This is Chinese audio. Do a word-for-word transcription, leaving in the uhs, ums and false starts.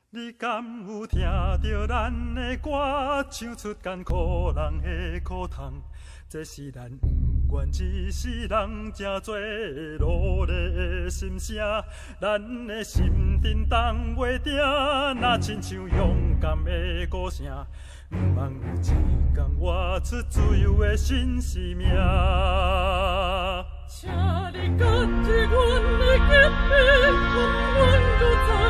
你敢有听到咱的歌，唱出艰苦人的苦痛？这是咱不愿一世人正做努力的心声，咱的心震动袂定，若亲像勇敢的鼓声，毋茫有一天活出自由的新生命。请你感知阮的坚定，阮阮如在。